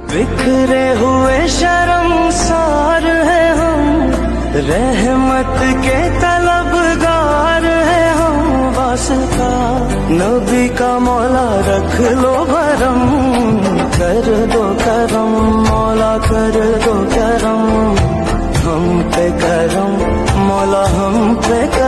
बिखरे हुए शर्मसार है हम, रहमत के तलबगार है हम। वास्ता नबी का मौला रख लो भरम, कर दो करम मौला कर दो करम, हम पे करम मौला हम पे करम।